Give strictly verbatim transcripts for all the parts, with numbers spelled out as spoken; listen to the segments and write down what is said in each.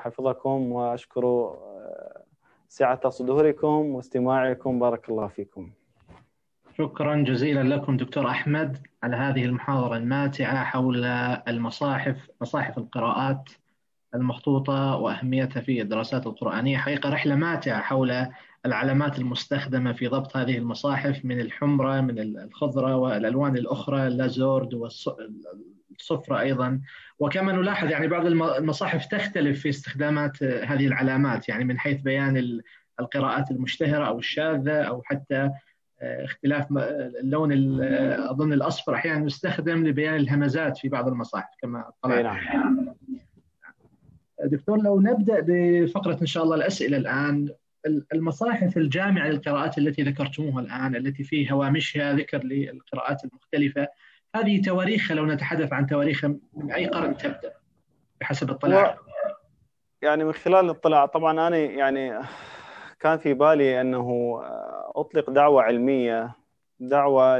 حفظكم، وأشكر سعة صدوركم واستماعكم. بارك الله فيكم. شكرا جزيلا لكم دكتور أحمد على هذه المحاضرة الماتعة حول المصاحف، مصاحف القراءات المخطوطة وأهميتها في الدراسات القرآنية. حقيقة رحلة ماتعة حول العلامات المستخدمة في ضبط هذه المصاحف، من الحمرة، من الخضرة والألوان الأخرى، اللازورد والصفرة أيضا. وكما نلاحظ يعني بعض المصاحف تختلف في استخدامات هذه العلامات، يعني من حيث بيان القراءات المشتهرة أو الشاذة، أو حتى اختلاف اللون. أظن الأصفر أحيانا يستخدم لبيان الهمزات في بعض المصاحف كما طلعت. دكتور، لو نبدأ بفقرة إن شاء الله الأسئلة الآن. المصاحف الجامعة للقراءات التي ذكرتموها الآن، التي في هوامشها ذكر للقراءات المختلفة، هذه تواريخها، لو نتحدث عن تواريخها، من أي قرن تبدأ بحسب اطلاعك؟ يعني من خلال الاطلاع، طبعا أنا يعني كان في بالي أنه أطلق دعوة علمية، دعوة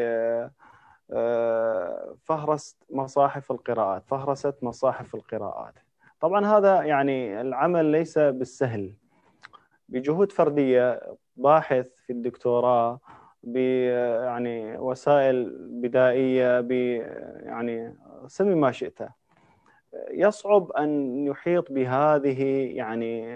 لفهرسة مصاحف القراءات، فهرسة مصاحف القراءات. طبعا هذا يعني العمل ليس بالسهل، بجهود فردية، باحث في الدكتوراه، ب يعني وسائل بدائية، ب يعني سمي ما شئت. يصعب أن يحيط بهذه يعني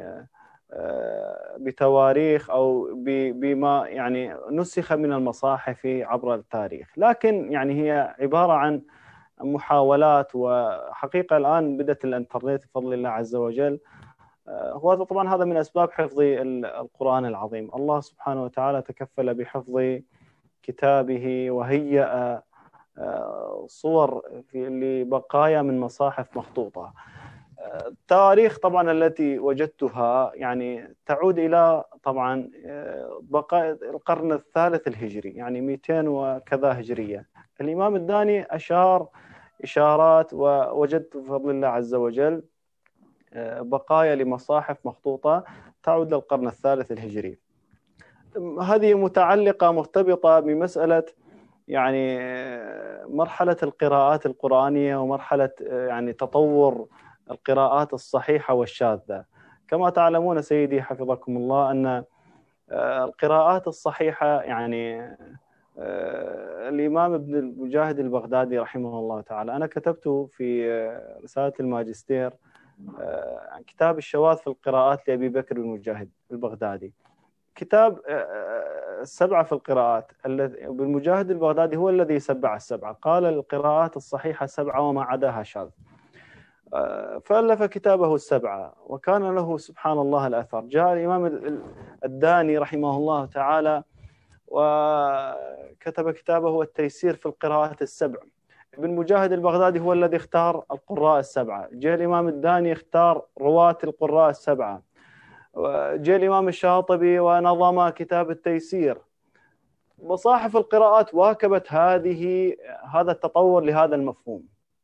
بتواريخ أو بما يعني نسخ من المصاحف عبر التاريخ، لكن يعني هي عبارة عن محاولات. وحقيقة الآن بدأت الإنترنت بفضل الله عز وجل. هو طبعا هذا من أسباب حفظ القرآن العظيم. الله سبحانه وتعالى تكفل بحفظ كتابه، وهيأ صور في لبقايا من مصاحف مخطوطة. التواريخ طبعا التي وجدتها يعني تعود إلى طبعا بقايا القرن الثالث الهجري، يعني مئتين وكذا هجرية. الإمام الداني أشار إشارات، ووجدت بفضل الله عز وجل بقايا لمصاحف مخطوطة تعود للقرن الثالث الهجري. هذه متعلقة مرتبطة بمسألة يعني مرحلة القراءات القرآنية، ومرحلة يعني تطور القراءات الصحيحة والشاذة. كما تعلمون سيدي حفظكم الله أن القراءات الصحيحة يعني الإمام ابن المجاهد البغدادي رحمه الله تعالى، أنا كتبت في رسالة الماجستير عن كتاب الشواذ في القراءات لأبي بكر بن المجاهد البغدادي. كتاب السبعة في القراءات، بالمجاهد البغدادي هو الذي سبع السبعة، قال القراءات الصحيحة سبعة وما عداها شاذ. فألف كتابه السبعة، وكان له سبحان الله الأثر. جاء الإمام الداني رحمه الله تعالى وكتب كتابه التيسير في القراءات السبع. ابن مجاهد البغدادي هو الذي اختار القراء السبعة. جاء الإمام الداني اختار رواة القراء السبعة. جاء الإمام الشاطبي ونظم كتاب التيسير. مصاحف القراءات واكبت هذه هذا التطور لهذا المفهوم.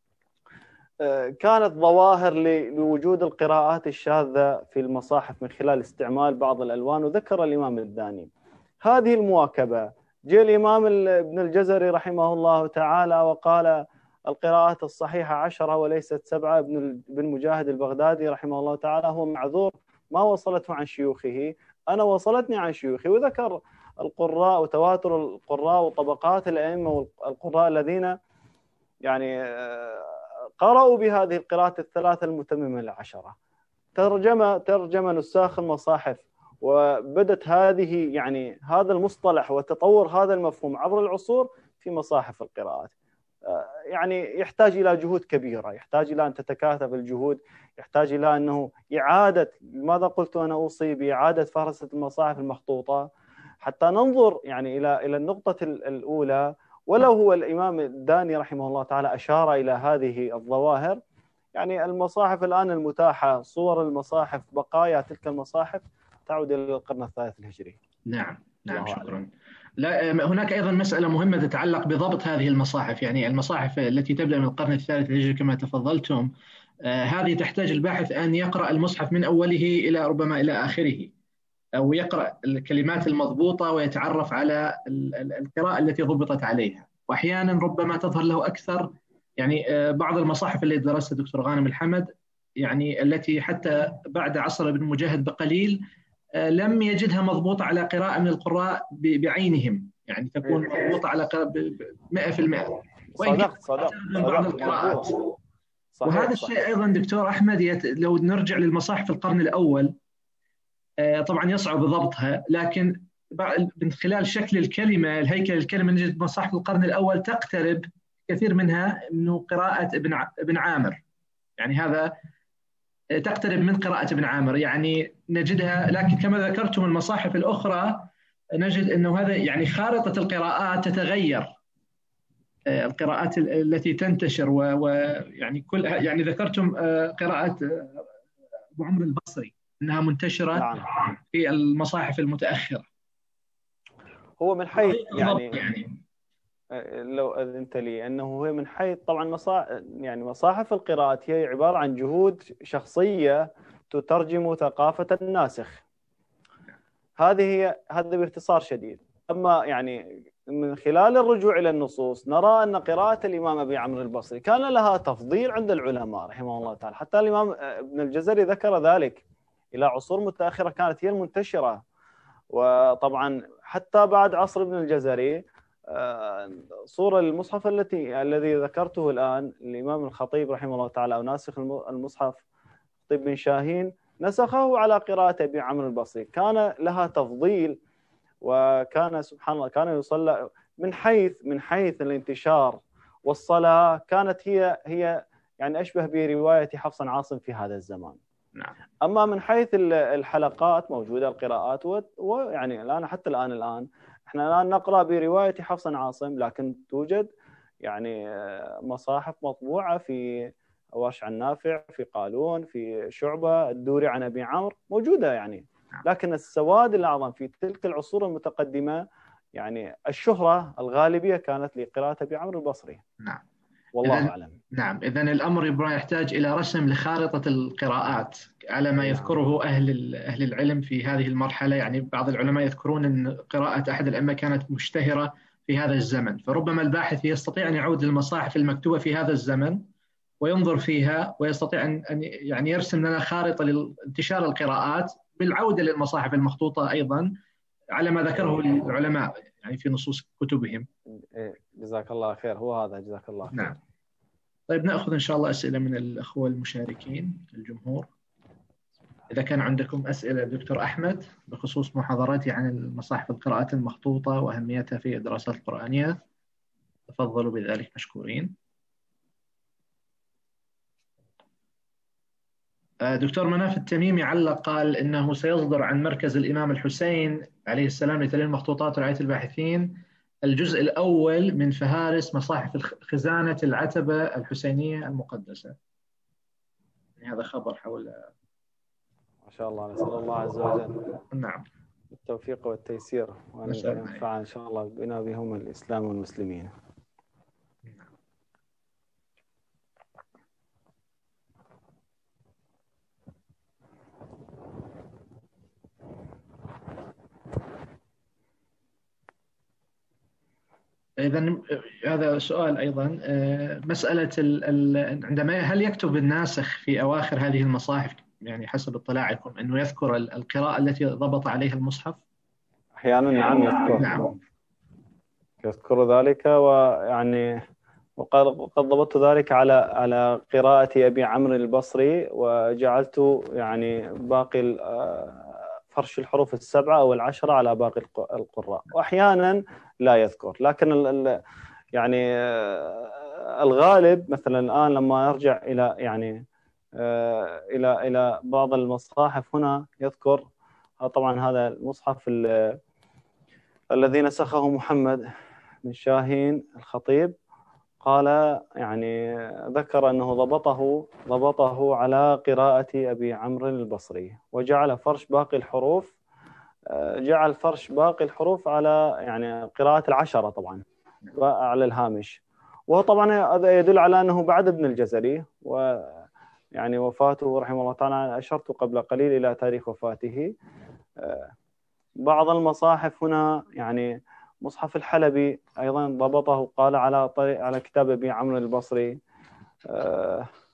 كانت ظواهر لوجود القراءات الشاذة في المصاحف من خلال استعمال بعض الألوان، وذكر الإمام الداني هذه المواكبة. جاء الإمام ابن الجزري رحمه الله تعالى وقال القراءات الصحيحة عشرة وليست سبعة. ابن مجاهد البغدادي رحمه الله تعالى هو معذور، ما وصلته عن شيوخه، أنا وصلتني عن شيوخي. وذكر القراء وتواتر القراء وطبقات الأئمة والقراء الذين يعني قرأوا بهذه القراءات الثلاثة المتممة العشرة. ترجمة ترجم نساخ المصاحف، وبدت هذه يعني هذا المصطلح وتطور هذا المفهوم عبر العصور في مصاحف القراءات. يعني يحتاج إلى جهود كبيرة، يحتاج إلى أن تتكاثف الجهود، يحتاج إلى أنه إعادة، ماذا قلت أنا أوصي بإعادة فهرسة المصاحف المخطوطة حتى ننظر يعني إلى إلى النقطة الأولى. ولو هو الإمام الداني رحمه الله تعالى أشار إلى هذه الظواهر. يعني المصاحف الآن المتاحة، صور المصاحف، بقايا تلك المصاحف تعود إلى القرن الثالث الهجري. نعم نعم شكرا. لا، هناك أيضا مسألة مهمة تتعلق بضبط هذه المصاحف. يعني المصاحف التي تبدأ من القرن الثالث الهجري كما تفضلتم، آه هذه تحتاج الباحث أن يقرأ المصحف من أوله إلى ربما إلى آخره، أو يقرأ الكلمات المضبوطة ويتعرف على القراءة التي ضبطت عليها. وأحيانا ربما تظهر له أكثر. يعني آه بعض المصاحف التي درسها دكتور غانم الحمد يعني التي حتى بعد عصر ابن مجاهد بقليل لم يجدها مضبوطة على قراءة من القراء بعينهم، يعني تكون مضبوطة على قراءة مئة بالمئة، وإن كان صدقت صدقت من بعض صدقت القراءات. مضبوط. وهذا صحيح الشيء صحيح. أيضا دكتور أحمد يت... لو نرجع للمصاحف القرن الأول، آه، طبعا يصعب ضبطها، لكن من خلال شكل الكلمة، الهيكل الكلمة، نجد مصاحف القرن الأول تقترب كثير منها من قراءة ابن ع... ابن عامر، يعني هذا تقترب من قراءة ابن عامر، يعني نجدها. لكن كما ذكرتم المصاحف الأخرى نجد أنه هذا يعني خارطة القراءات تتغير، القراءات التي تنتشر، ويعني كل يعني ذكرتم قراءة أبو عمرو البصري أنها منتشرة نعم. في المصاحف المتأخرة. هو من حيث يعني, يعني لو أذنت لي أنه هو من حيث طبعا مصا... يعني مصاحف القراءات هي عبارة عن جهود شخصية تترجم ثقافة الناسخ. هذه هي هذا باختصار شديد. أما يعني من خلال الرجوع إلى النصوص نرى أن قراءة الإمام أبي عمرو البصري كان لها تفضيل عند العلماء رحمه الله تعالى، حتى الإمام ابن الجزري ذكر ذلك. إلى عصور متأخرة كانت هي المنتشرة، وطبعا حتى بعد عصر ابن الجزري صورة المصحف التي الذي ذكرته الآن الإمام الخطيب رحمه الله تعالى، أو ناسخ المصحف خطيب بن شاهين، نسخه على قراءة أبي عمرو البصري، كان لها تفضيل. وكان سبحان الله كان يصلى من حيث من حيث الانتشار والصلاة، كانت هي هي يعني أشبه برواية حفص عن عاصم في هذا الزمان. نعم. أما من حيث الحلقات موجودة القراءات، ويعني الآن حتى الآن الآن احنا الآن نقرأ برواية حفص عن عاصم، لكن توجد يعني مصاحف مطبوعة في ورش عن نافع، في قالون، في شعبة، الدوري عن أبي عمرو موجودة يعني. لكن السواد الأعظم في تلك العصور المتقدمة يعني الشهرة الغالبية كانت لقراءة أبي عمرو البصري. نعم. والله إذن أعلم. نعم، إذن الأمر يبقى يحتاج إلى رسم لخارطة القراءات على ما يذكره أهل أهل العلم في هذه المرحلة. يعني بعض العلماء يذكرون أن قراءة أحد الأئمة كانت مشتهرة في هذا الزمن، فربما الباحث يستطيع أن يعود للمصاحف المكتوبة في هذا الزمن وينظر فيها، ويستطيع أن يعني يرسم لنا خارطة لانتشار القراءات بالعودة للمصاحف المخطوطة أيضا على ما ذكره العلماء يعني في نصوص كتبهم. جزاك الله خير. هو هذا، جزاك الله خير. نعم. طيب نأخذ إن شاء الله أسئلة من الأخوة المشاركين الجمهور. إذا كان عندكم أسئلة دكتور أحمد بخصوص محاضراتي عن المصاحف القراءات المخطوطة وأهميتها في الدراسات القرآنية تفضلوا بذلك مشكورين. دكتور مناف التميمي علق قال إنه سيصدر عن مركز الإمام الحسين عليه السلام لتلميذ المخطوطات ورعاية الباحثين الجزء الأول من فهارس مصاحف خزانة العتبة الحسينية المقدسة. يعني هذا خبر حول. ما شاء الله، نسأل الله عز وجل نعم التوفيق والتيسير، وأن ينفع إن شاء الله بنا بهم الإسلام والمسلمين. إذا هذا سؤال أيضا، مسألة عندما هل يكتب الناسخ في أواخر هذه المصاحف يعني حسب اطلاعكم أنه يذكر القراءة التي ضبط عليها المصحف؟ أحيانا نعم يذكر. نعم يذكر ذلك، ويعني وقد ضبطت ذلك على على قراءة أبي عمرو البصري، وجعلت يعني باقي فرش الحروف السبعة أو العشرة على باقي القراء، وأحيانا لا يذكر. لكن ال يعني الغالب مثلا الآن لما نرجع إلى يعني إلى إلى بعض المصاحف هنا يذكر. طبعا هذا المصحف الذي نسخه محمد بن شاهين الخطيب، قال يعني ذكر أنه ضبطه ضبطه على قراءة أبي عمرو البصري، وجعل فرش باقي الحروف جعل فرش باقي الحروف على يعني قراءة العشرة طبعا على الهامش. وهو طبعا هذا يدل على أنه بعد ابن الجزري، ويعني وفاته رحمه الله تعالى أشرت قبل قليل إلى تاريخ وفاته. بعض المصاحف هنا يعني مصحف الحلبي أيضا ضبطه، قال على طريق على كتاب أبي عمرو البصري.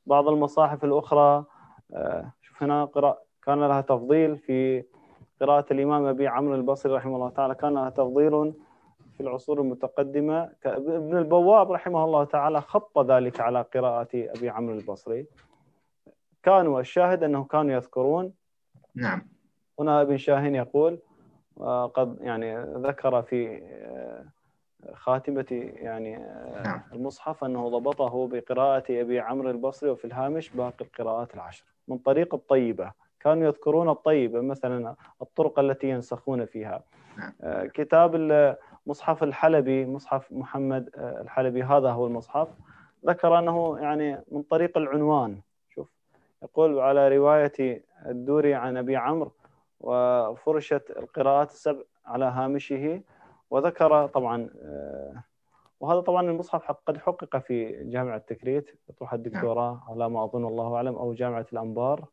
بعض المصاحف الأخرى شوف هنا قراءة كان لها تفضيل في قراءة الإمام أبي عمرو البصري رحمه الله تعالى، كان لها تفضيل في العصور المتقدمة. ابن البواب رحمه الله تعالى خط ذلك على قراءة أبي عمرو البصري. كانوا الشاهد أنه كانوا يذكرون. نعم. هنا ابن شاهين يقول قد يعني ذكر في خاتمة يعني نعم. المصحف أنه ضبطه بقراءة أبي عمرو البصري، وفي الهامش باقي القراءات العشر من طريق الطيبة. كانوا يذكرون الطيبة مثلا الطرق التي ينسخون فيها. نعم. كتاب المصحف الحلبي، مصحف محمد الحلبي، هذا هو المصحف، ذكر أنه يعني من طريق العنوان. شوف يقول على رواية الدوري عن أبي عمرو وفرشت القراءات السبع على هامشه، وذكر طبعا وهذا طبعا المصحف قد حقق في جامعة تكريت يطرح الدكتوراه على ما أظن، الله أعلم، أو جامعة الأنبار.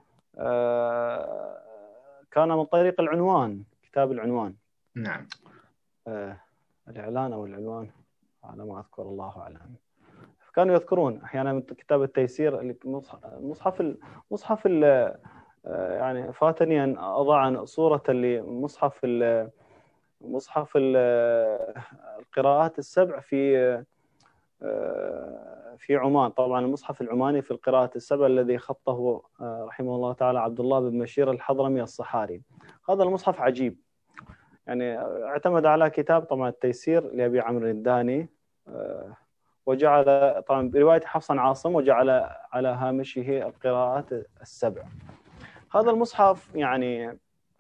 كان من طريق العنوان، كتاب العنوان. نعم. الإعلان أو العنوان على ما أذكر، الله أعلم. كانوا يذكرون أحيانا من كتاب التيسير، المصحف المصحف يعني فاتني أن أضع صورة لمصحف مصحف القراءات السبع في في عمان. طبعا المصحف العماني في القراءات السبع الذي خطه رحمه الله تعالى عبد الله بن مشير الحضرمي الصحاري. هذا المصحف عجيب، يعني اعتمد على كتاب طبعا التيسير لأبي عمرو الداني، وجعل طبعا برواية حفص عاصم وجعل على هامشه القراءات السبع. هذا المصحف يعني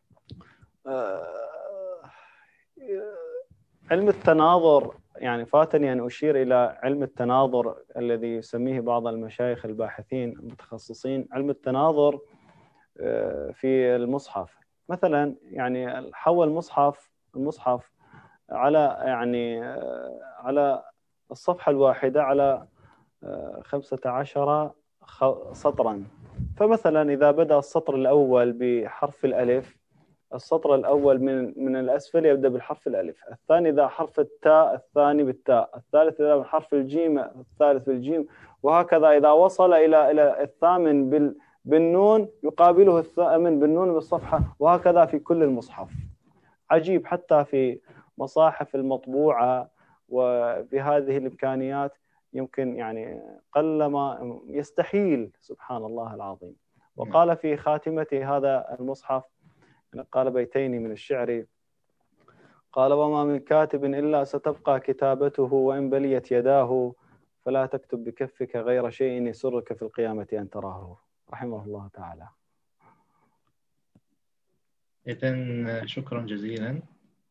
علم التناظر، يعني فاتني أن أشير إلى علم التناظر الذي يسميه بعض المشايخ الباحثين المتخصصين علم التناظر في المصحف. مثلا يعني حول المصحف المصحف على يعني على الصفحة الواحدة على خمسة عشر سطرا. فمثلا إذا بدأ السطر الأول بحرف الألف، السطر الأول من من الأسفل يبدأ بالحرف الألف، الثاني إذا حرف التاء الثاني بالتاء، الثالث إذا بحرف الجيم الثالث بالجيم، وهكذا إذا وصل إلى إلى الثامن بال بالنون يقابله الثامن بالنون بالصفحة، وهكذا في كل المصحف. عجيب، حتى في مصاحف المطبوعة وبهذه الإمكانيات يمكن يعني قلما يستحيل، سبحان الله العظيم. وقال في خاتمة هذا المصحف، قال بيتين من الشعر، قال: وما من كاتب إلا ستبقى كتابته، وإن بليت يداه فلا تكتب بكفك غير شيء يسرك في القيامة أن تراه. رحمه الله تعالى. إذن شكرا جزيلا.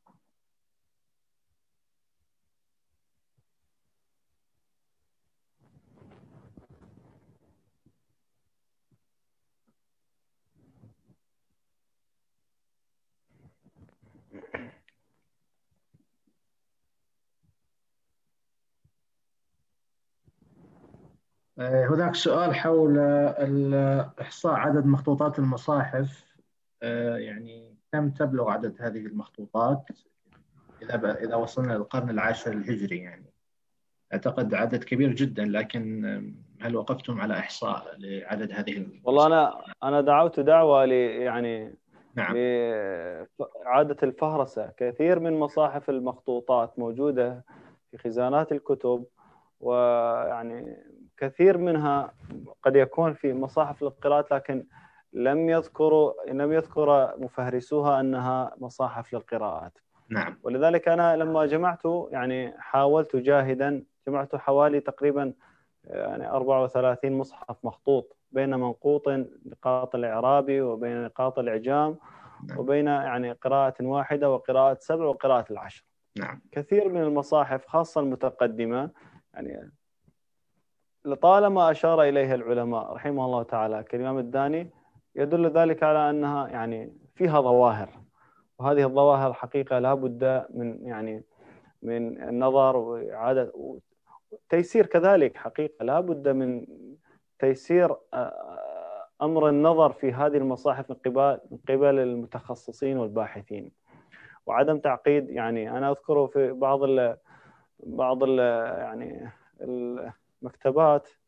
هناك سؤال حول إحصاء عدد مخطوطات المصاحف، يعني كم تبلغ عدد هذه المخطوطات إذا إذا وصلنا للقرن العاشر الهجري؟ يعني أعتقد عدد كبير جدا، لكن هل وقفتم على إحصاء لعدد هذه المصاحف؟ والله أنا أنا دعوت دعوة ل يعني نعم. لإعادة الفهرسة. كثير من مصاحف المخطوطات موجودة في خزانات الكتب، ويعني كثير منها قد يكون في مصاحف للقراءات، لكن لم يذكروا لم يذكر مفهرسوها أنها مصاحف للقراءات. نعم. ولذلك أنا لما جمعت يعني حاولت جاهدا جمعت حوالي تقريبا يعني أربعة وثلاثين مصحف مخطوط، بين منقوط نقاط الإعرابي وبين نقاط الإعجام، نعم. وبين يعني قراءة واحدة وقراءة سبع وقراءة العشر. نعم. كثير من المصاحف خاصة المتقدمة يعني لطالما أشار إليها العلماء رحمه الله تعالى كالإمام الداني، يدل ذلك على أنها يعني فيها ظواهر، وهذه الظواهر حقيقة لا بد من يعني من النظر وإعادة وتيسير. كذلك حقيقة لا بد من تيسير أمر النظر في هذه المصاحف من قبل من قبل المتخصصين والباحثين، وعدم تعقيد. يعني أنا أذكر في بعض ال بعض ال يعني المكتبات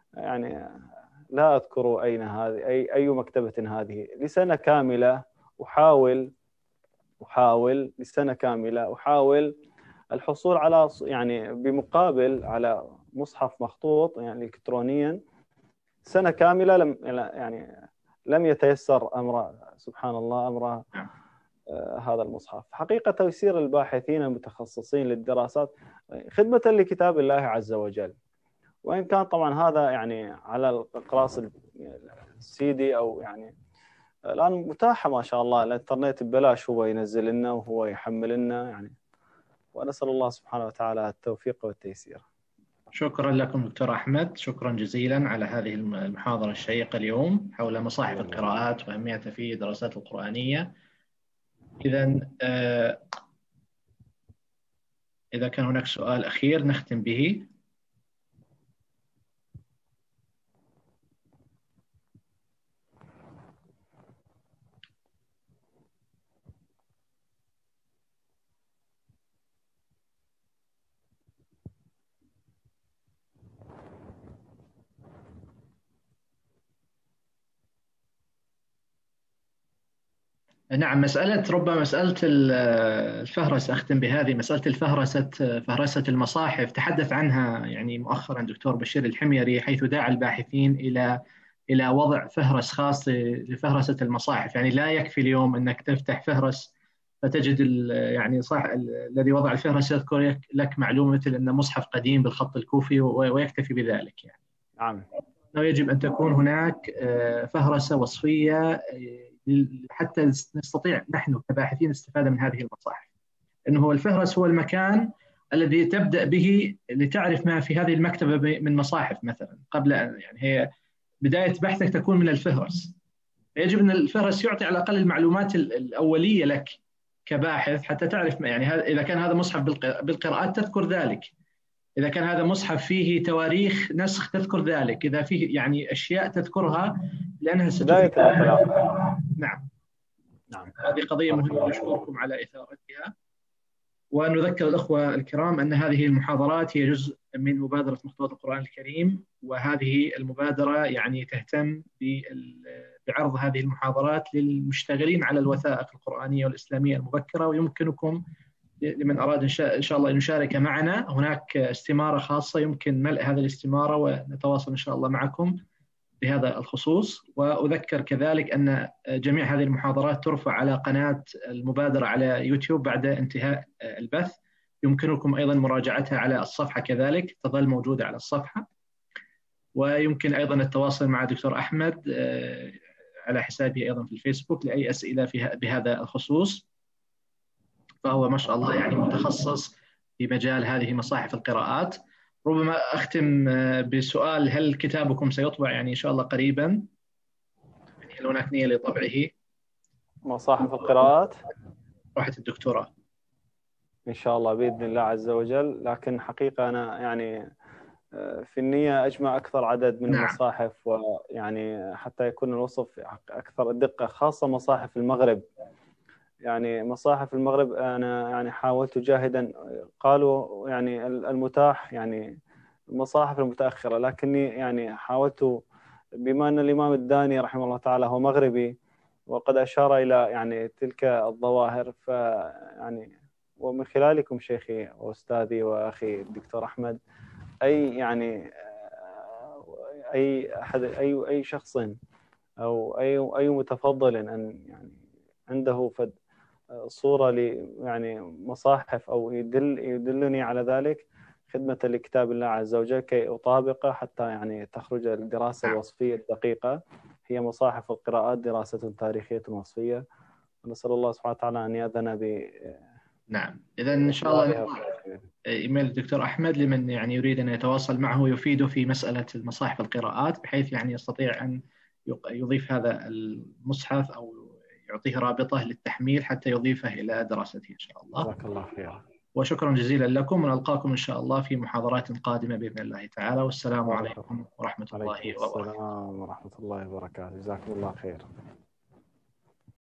يعني لا أذكر أين هذه، أي أي مكتبة هذه. لسنة كاملة أحاول أحاول لسنة كاملة أحاول الحصول على يعني بمقابل على مصحف مخطوط يعني إلكترونيا. سنة كاملة لم يعني لم يتيسر أمر، سبحان الله، أمر هذا المصحف. حقيقة تيسير الباحثين المتخصصين للدراسات خدمة لكتاب الله عز وجل، وإن كان طبعا هذا يعني على الأقراص السيدي أو يعني الآن متاحة ما شاء الله، الإنترنت ببلاش، هو ينزل لنا وهو يحمل لنا يعني، ونسأل الله سبحانه وتعالى التوفيق والتيسير. شكرا لكم دكتور أحمد، شكرا جزيلا على هذه المحاضرة الشيقة اليوم حول مصاحف القراءات وأهميتها في الدراسات القرآنية. إذا إذا كان هناك سؤال أخير نختم به. نعم، مسألة ربما مسألة الفهرسة، أختم بهذه مسألة الفهرسة، فهرسة المصاحف تحدث عنها يعني مؤخرا دكتور بشير الحميري، حيث دعا الباحثين إلى إلى وضع فهرس خاص لفهرسة المصاحف. يعني لا يكفي اليوم أنك تفتح فهرس فتجد يعني صح الذي وضع الفهرس يذكر لك معلومة مثل أن مصحف قديم بالخط الكوفي ويكتفي بذلك. يعني نعم، يجب أن تكون هناك فهرسة وصفية حتى نستطيع نحن كباحثين الاستفادة من هذه المصاحف. إنه الفهرس هو المكان الذي تبدأ به لتعرف ما في هذه المكتبة من مصاحف مثلا، قبل أن يعني هي بداية بحثك تكون من الفهرس. يجب أن الفهرس يعطي على الأقل المعلومات الأولية لك كباحث حتى تعرف يعني إذا كان هذا مصحف بالقراءات تذكر ذلك، إذا كان هذا مصحف فيه تواريخ نسخ تذكر ذلك، إذا فيه يعني أشياء تذكرها لأنها ستفيد. نعم نعم، هذه قضية مهمة، نشكركم على إثارتها، ونذكر الأخوة الكرام أن هذه المحاضرات هي جزء من مبادرة مخطوطات القرآن الكريم، وهذه المبادرة يعني تهتم بعرض هذه المحاضرات للمشتغلين على الوثائق القرآنية والإسلامية المبكرة. ويمكنكم لمن أراد إن شاء الله أن يشارك معنا، هناك استمارة خاصة يمكن ملء هذه الاستمارة ونتواصل إن شاء الله معكم بهذا الخصوص. وأذكر كذلك أن جميع هذه المحاضرات ترفع على قناة المبادرة على يوتيوب بعد انتهاء البث، يمكنكم أيضا مراجعتها على الصفحة، كذلك تظل موجودة على الصفحة. ويمكن أيضا التواصل مع دكتور أحمد على حسابه أيضا في الفيسبوك لأي أسئلة في بهذا الخصوص، فهو ما شاء الله يعني متخصص في مجال هذه مصاحف القراءات. ربما أختم بسؤال: هل كتابكم سيطبع يعني إن شاء الله قريبا؟ يعني هل هناك نية لطبعه مصاحف القراءات؟ روحة الدكتوراه إن شاء الله بإذن الله عز وجل. لكن حقيقة أنا يعني في النية أجمع أكثر عدد من نعم. المصاحف، ويعني حتى يكون الوصف أكثر دقة، خاصة مصاحف المغرب. يعني مصاحف المغرب أنا يعني حاولت جاهدا، قالوا يعني المتاح يعني المصاحف المتأخرة، لكني يعني حاولت بما أن الإمام الداني رحمه الله تعالى هو مغربي وقد أشار إلى يعني تلك الظواهر، فيعني ومن خلالكم شيخي وأستاذي وأخي الدكتور أحمد، أي يعني أي أحد أي أي شخص أو أي أي متفضل أن يعني عنده فد صورة ل يعني مصاحف أو يدل يدلني على ذلك، خدمة لكتاب الله عز وجل كي أطابقه حتى يعني تخرج الدراسة الوصفية الدقيقة، هي مصاحف القراءات دراسة تاريخية وصفية. ونسأل الله سبحانه وتعالى أن يأذن ب نعم. إذا إن شاء الله إيميل الدكتور أحمد لمن يعني يريد أن يتواصل معه يفيده في مسألة المصاحف القراءات، بحيث يعني يستطيع أن يضيف هذا المصحف أو يعطيه رابطة للتحميل حتى يضيفه إلى دراسته إن شاء الله. جزاك الله خير. وشكرا جزيلا لكم، ونلقاكم إن شاء الله في محاضرات قادمة بإذن الله تعالى. والسلام عليكم ورحمة الله وبركاته. السلام ورحمة الله وبركاته. جزاكم الله خير.